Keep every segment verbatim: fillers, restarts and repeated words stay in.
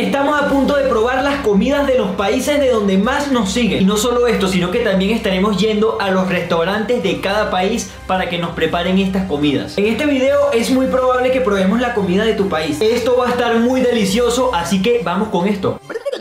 Estamos a punto de probar las comidas de los países de donde más nos siguen. Y no solo esto, sino que también estaremos yendo a los restaurantes de cada país para que nos preparen estas comidas. En este video es muy probable que probemos la comida de tu país. Esto va a estar muy delicioso, así que vamos con esto.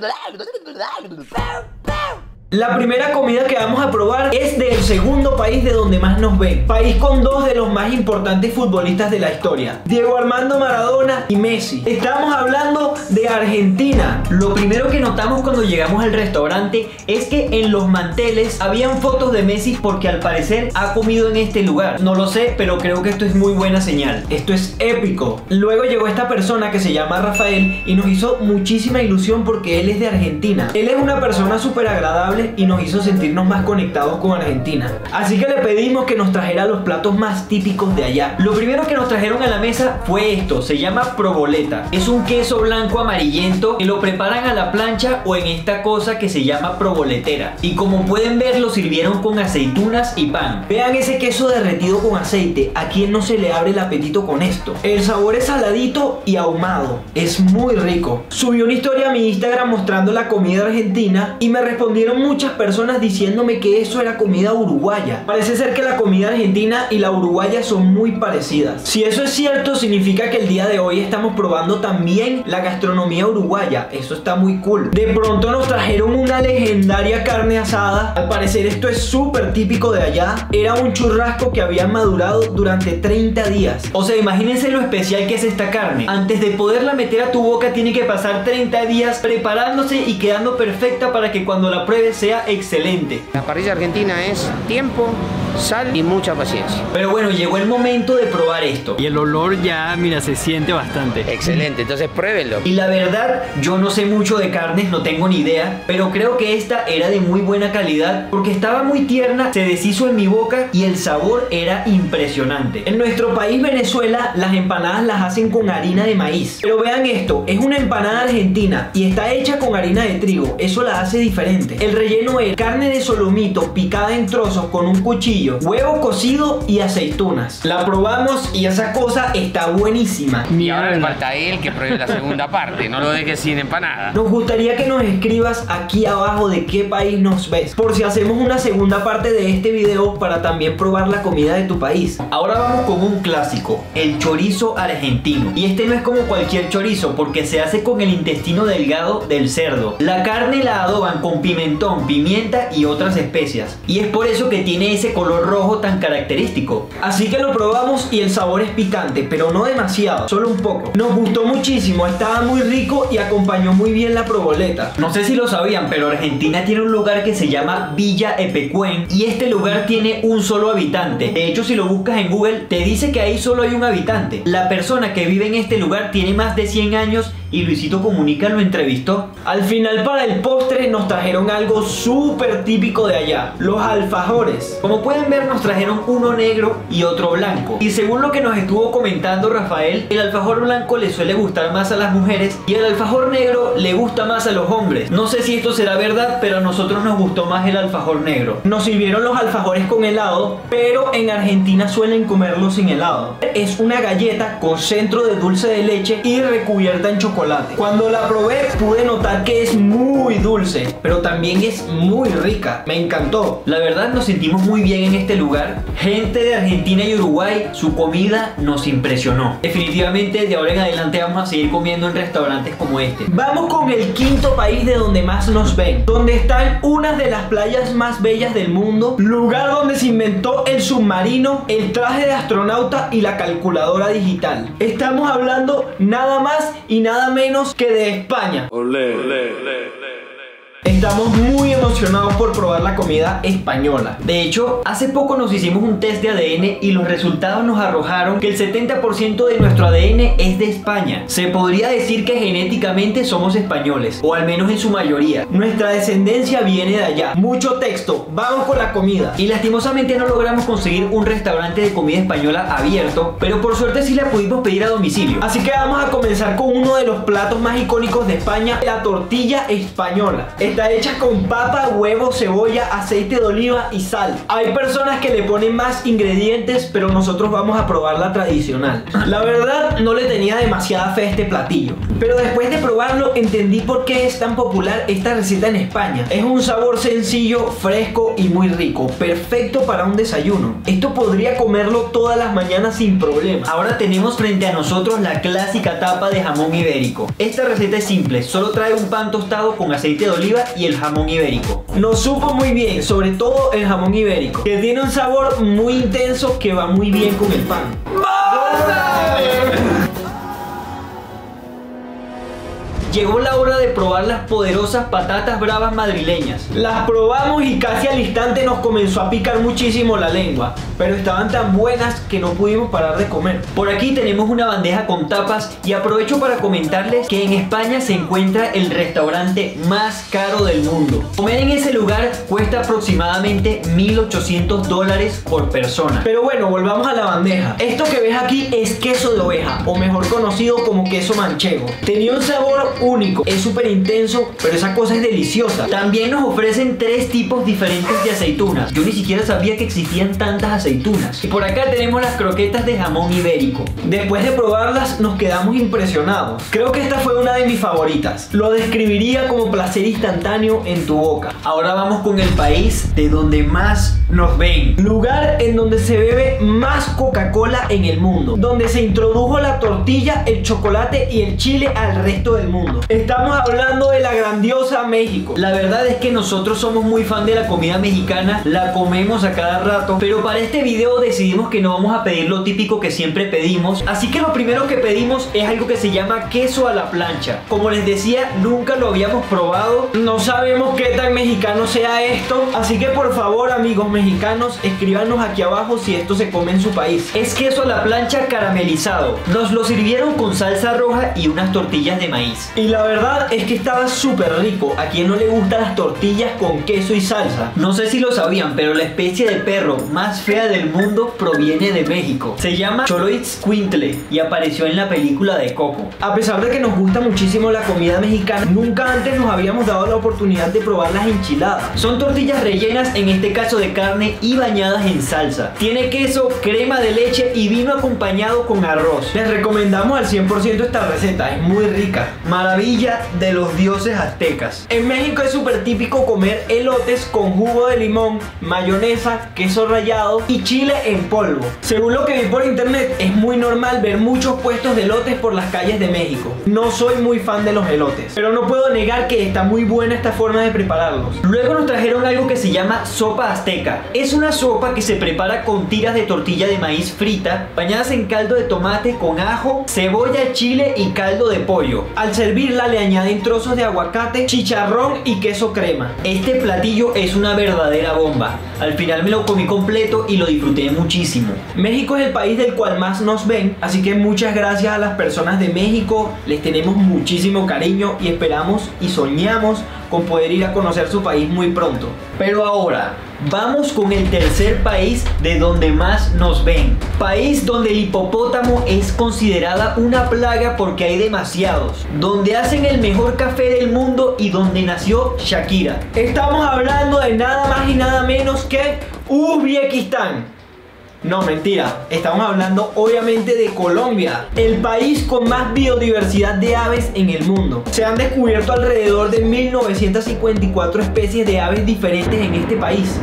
La primera comida que vamos a probar es del segundo país de donde más nos ven. País con dos de los más importantes futbolistas de la historia: Diego Armando Maradona y Messi. Estamos hablando de Argentina. Lo primero que notamos cuando llegamos al restaurante es que en los manteles habían fotos de Messi, porque al parecer ha comido en este lugar. No lo sé, pero creo que esto es muy buena señal. Esto es épico. Luego llegó esta persona que se llama Rafael y nos hizo muchísima ilusión porque él es de Argentina. Él es una persona súper agradable y nos hizo sentirnos más conectados con Argentina. Así que le pedimos que nos trajera los platos más típicos de allá. Lo primero que nos trajeron a la mesa fue esto. Se llama provoleta. Es un queso blanco amarillento que lo preparan a la plancha o en esta cosa que se llama provoletera. Y como pueden ver, lo sirvieron con aceitunas y pan. Vean ese queso derretido con aceite. ¿A quién no se le abre el apetito con esto? El sabor es saladito y ahumado. Es muy rico. Subí una historia a mi Instagram mostrando la comida argentina y me respondieron muchas personas diciéndome que eso era comida uruguaya. Parece ser que la comida argentina y la uruguaya son muy parecidas. Si eso es cierto, significa que el día de hoy estamos probando también la gastronomía uruguaya. Eso está muy cool. De pronto nos trajeron una legendaria carne asada. Al parecer esto es súper típico de allá. Era un churrasco que había madurado durante treinta días. O sea, imagínense lo especial que es esta carne. Antes de poderla meter a tu boca tiene que pasar treinta días preparándose y quedando perfecta para que cuando la pruebes sea excelente. La parrilla argentina es tiempo, sal y mucha paciencia. Pero bueno, llegó el momento de probar esto. Y el olor ya, mira, se siente bastante. Excelente, entonces pruébenlo. Y la verdad, yo no sé mucho de carnes, no tengo ni idea, pero creo que esta era de muy buena calidad porque estaba muy tierna, se deshizo en mi boca y el sabor era impresionante. En nuestro país, Venezuela, las empanadas las hacen con harina de maíz. Pero vean esto, es una empanada argentina y está hecha con harina de trigo. Eso la hace diferente. El relleno es carne de solomito picada en trozos con un cuchillo, huevo cocido y aceitunas. La probamos y esa cosa está buenísima. Y ahora le falta a él que pruebe la segunda parte. No lo dejes sin empanada. Nos gustaría que nos escribas aquí abajo de qué país nos ves, por si hacemos una segunda parte de este video para también probar la comida de tu país. Ahora vamos con un clásico, el chorizo argentino. Y este no es como cualquier chorizo porque se hace con el intestino delgado del cerdo. La carne la adoban con pimentón, pimienta y otras especias, y es por eso que tiene ese color rojo tan característico. Así que lo probamos y el sabor es picante, pero no demasiado, solo un poco. Nos gustó muchísimo, estaba muy rico y acompañó muy bien la provoleta. No sé si lo sabían, pero Argentina tiene un lugar que se llama Villa Epecuén y este lugar tiene un solo habitante. De hecho, si lo buscas en Google te dice que ahí solo hay un habitante. La persona que vive en este lugar tiene más de cien años y Luisito Comunica lo entrevistó. Al final, para el postre nos trajeron algo súper típico de allá, los alfajores. Como pueden ver, nos trajeron uno negro y otro blanco. Y según lo que nos estuvo comentando Rafael, el alfajor blanco le suele gustar más a las mujeres y el alfajor negro le gusta más a los hombres. No sé si esto será verdad, pero a nosotros nos gustó más el alfajor negro. Nos sirvieron los alfajores con helado, pero en Argentina suelen comerlos sin helado. Es una galleta con centro de dulce de leche y recubierta en chocolate. Cuando la probé pude notar que es muy dulce, pero también es muy rica. Me encantó. La verdad, nos sentimos muy bien en este lugar. Gente de Argentina y Uruguay, su comida nos impresionó. Definitivamente de ahora en adelante vamos a seguir comiendo en restaurantes como este. Vamos con el quinto país de donde más nos ven, donde están unas de las playas más bellas del mundo, lugar donde se inventó el submarino, el traje de astronauta y la calculadora digital. Estamos hablando nada más y nada menos que de España. Olé, olé, olé, olé. Estamos muy emocionados por probar la comida española. De hecho, hace poco nos hicimos un test de A D N y los resultados nos arrojaron que el setenta por ciento de nuestro A D N es de España. Se podría decir que genéticamente somos españoles, o al menos en su mayoría. Nuestra descendencia viene de allá. Mucho texto, vamos con la comida. Y lastimosamente no logramos conseguir un restaurante de comida española abierto, pero por suerte sí la pudimos pedir a domicilio. Así que vamos a comenzar con uno de los platos más icónicos de España, la tortilla española. Está Está hecha con papa, huevo, cebolla, aceite de oliva y sal. Hay personas que le ponen más ingredientes, pero nosotros vamos a probar la tradicional. La verdad, no le tenía demasiada fe a este platillo, pero después de probarlo entendí por qué es tan popular esta receta en España. Es un sabor sencillo, fresco y muy rico, perfecto para un desayuno. Esto podría comerlo todas las mañanas sin problema. Ahora tenemos frente a nosotros la clásica tapa de jamón ibérico. Esta receta es simple, solo trae un pan tostado con aceite de oliva y el jamón ibérico. Nos supo muy bien, sobre todo el jamón ibérico, que tiene un sabor muy intenso que va muy bien con el pan. Llegó la hora de probar las poderosas patatas bravas madrileñas. Las probamos y casi al instante nos comenzó a picar muchísimo la lengua, pero estaban tan buenas que no pudimos parar de comer. Por aquí tenemos una bandeja con tapas y aprovecho para comentarles que en España se encuentra el restaurante más caro del mundo. Comer en ese lugar cuesta aproximadamente mil ochocientos dólares por persona. Pero bueno, volvamos a la bandeja. Esto que ves aquí es queso de oveja, o mejor conocido como queso manchego. Tenía un sabor único, es súper intenso, pero esa cosa es deliciosa. También nos ofrecen tres tipos diferentes de aceitunas. Yo ni siquiera sabía que existían tantas aceitunas. Y por acá tenemos las croquetas de jamón ibérico. Después de probarlas nos quedamos impresionados. Creo que esta fue una de mis favoritas. Lo describiría como placer instantáneo en tu boca. Ahora vamos con el país de donde más nos ven. Lugar en donde se bebe más Coca-Cola en el mundo, donde se introdujo la tortilla, el chocolate y el chile al resto del mundo. Estamos hablando de la grandiosa México. La verdad es que nosotros somos muy fan de la comida mexicana, la comemos a cada rato, pero para este video decidimos que no vamos a pedir lo típico que siempre pedimos, así que lo primero que pedimos es algo que se llama queso a la plancha. Como les decía, nunca lo habíamos probado, no sabemos qué tan mexicano sea esto, así que por favor, amigos mexicanos, escríbanos aquí abajo si esto se come en su país. Es queso a la plancha caramelizado. Nos lo sirvieron con salsa roja y unas tortillas de maíz. Y la verdad es que estaba súper rico. ¿A quien no le gustan las tortillas con queso y salsa? No sé si lo sabían, pero la especie de perro más fea del mundo proviene de México. Se llama Xoloitzcuintle y apareció en la película de Coco. A pesar de que nos gusta muchísimo la comida mexicana, nunca antes nos habíamos dado la oportunidad de probar las enchiladas. Son tortillas rellenas, en este caso de carne, y bañadas en salsa. Tiene queso, crema de leche y vino acompañado con arroz. Les recomendamos al cien por ciento esta receta, es muy rica. Maravilla de los dioses aztecas. En México es súper típico comer elotes con jugo de limón, mayonesa, queso rallado y chile en polvo. Según lo que vi por internet, es muy normal ver muchos puestos de elotes por las calles de México. No soy muy fan de los elotes, pero no puedo negar que está muy buena esta forma de prepararlos. Luego nos trajeron algo que se llama sopa azteca. Es una sopa que se prepara con tiras de tortilla de maíz frita, bañadas en caldo de tomate con ajo, cebolla, chile y caldo de pollo. Al servirla le añaden trozos de aguacate, chicharrón y queso crema. Este platillo es una verdadera bomba. Al final me lo comí completo y lo disfruté muchísimo. México es el país del cual más nos ven, así que muchas gracias a las personas de México. Les tenemos muchísimo cariño y esperamos y soñamos con poder ir a conocer su país muy pronto. Pero ahora vamos con el tercer país de donde más nos ven. País donde el hipopótamo es considerada una plaga porque hay demasiados. Donde hacen el mejor café del mundo y donde nació Shakira. Estamos hablando de nada más y nada menos que Uzbekistán. No, mentira, estamos hablando obviamente de Colombia, el país con más biodiversidad de aves en el mundo. Se han descubierto alrededor de mil novecientas cincuenta y cuatro especies de aves diferentes en este país.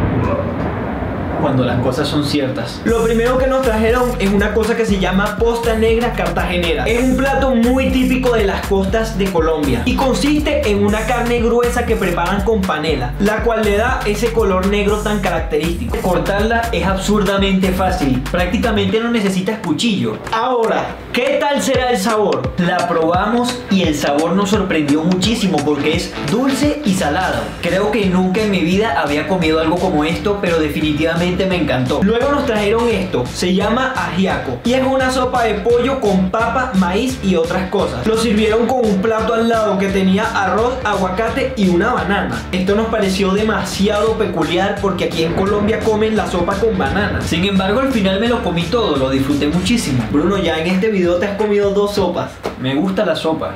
Cuando las cosas son ciertas. Lo primero que nos trajeron es una cosa que se llama posta negra cartagenera. Es un plato muy típico de las costas de Colombia y consiste en una carne gruesa que preparan con panela, la cual le da ese color negro tan característico. Cortarla es absurdamente fácil, prácticamente no necesitas cuchillo. Ahora, ¿qué tal será el sabor? La probamos y el sabor nos sorprendió muchísimo porque es dulce y salado. Creo que nunca en mi vida había comido algo como esto, pero definitivamente me encantó. Luego nos trajeron esto, se llama ajiaco y es una sopa de pollo con papa, maíz y otras cosas. Lo sirvieron con un plato al lado que tenía arroz, aguacate y una banana. Esto nos pareció demasiado peculiar porque aquí en Colombia comen la sopa con banana. Sin embargo, al final me lo comí todo, lo disfruté muchísimo. Bruno, ya en este video video te has comido dos sopas. Me gusta la sopa.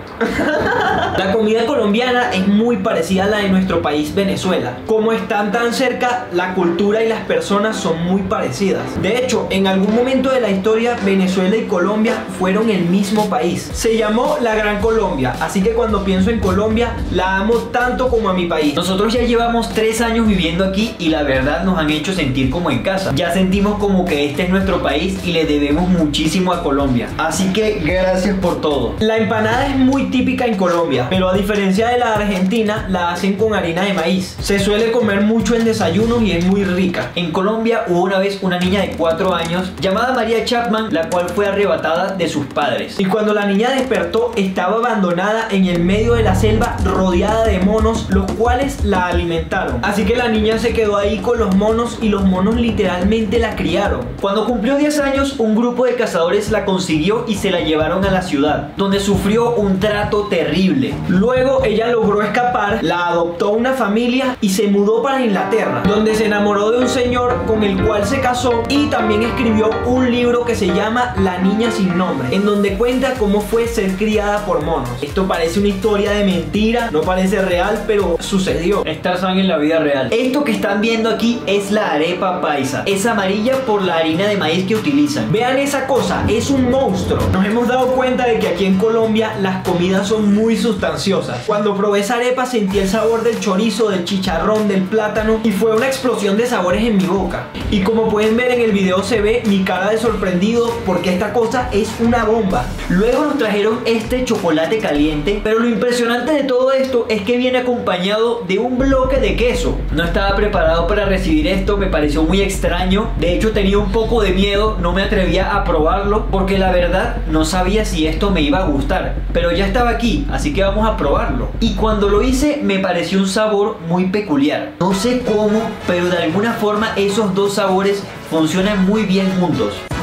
La comida colombiana es muy parecida a la de nuestro país Venezuela. Como están tan cerca, la cultura y las personas son muy parecidas. De hecho, en algún momento de la historia, Venezuela y Colombia fueron el mismo país. Se llamó la Gran Colombia, así que cuando pienso en Colombia, la amo tanto como a mi país. Nosotros ya llevamos tres años viviendo aquí y la verdad nos han hecho sentir como en casa. Ya sentimos como que este es nuestro país y le debemos muchísimo a Colombia. Así que gracias por todo. La empanada es muy típica en Colombia, pero a diferencia de la Argentina, la hacen con harina de maíz. Se suele comer mucho en desayunos y es muy rica. En Colombia hubo una vez una niña de cuatro años llamada María Chapman, la cual fue arrebatada de sus padres. Y cuando la niña despertó, estaba abandonada en el medio de la selva, rodeada de monos, los cuales la alimentaron. Así que la niña se quedó ahí con los monos y los monos literalmente la criaron. Cuando cumplió diez años, un grupo de cazadores la consiguió y se la llevaron a la ciudad, donde sufrió un trato terrible. Luego ella logró escapar, la adoptó una familia y se mudó para Inglaterra, donde se enamoró de un señor con el cual se casó y también escribió un libro que se llama La niña sin nombre, en donde cuenta cómo fue ser criada por monos. Esto parece una historia de mentira, no parece real, pero sucedió. Estas son en la vida real. Esto que están viendo aquí es la arepa paisa. Es amarilla por la harina de maíz que utilizan. Vean esa cosa, es un monstruo. Nos hemos dado cuenta de que aquí en Colombia las comidas son muy sustanciosas. Cuando probé esa arepa sentí el sabor del chorizo, del chicharrón, del plátano y fue una explosión de sabores en mi boca. Y como pueden ver en el video se ve mi cara de sorprendido porque esta cosa es una bomba. Luego nos trajeron este chocolate caliente, pero lo impresionante de todo esto es que viene acompañado de un bloque de queso. No estaba preparado para recibir esto, me pareció muy extraño. De hecho tenía un poco de miedo, no me atrevía a probarlo porque la verdad no sabía si esto me iba a gustar, pero ya estaba aquí, así que vamos a probarlo. Y cuando lo hice me pareció un sabor muy peculiar. No sé cómo, pero de alguna forma esos dos sabores funcionan muy bien juntos.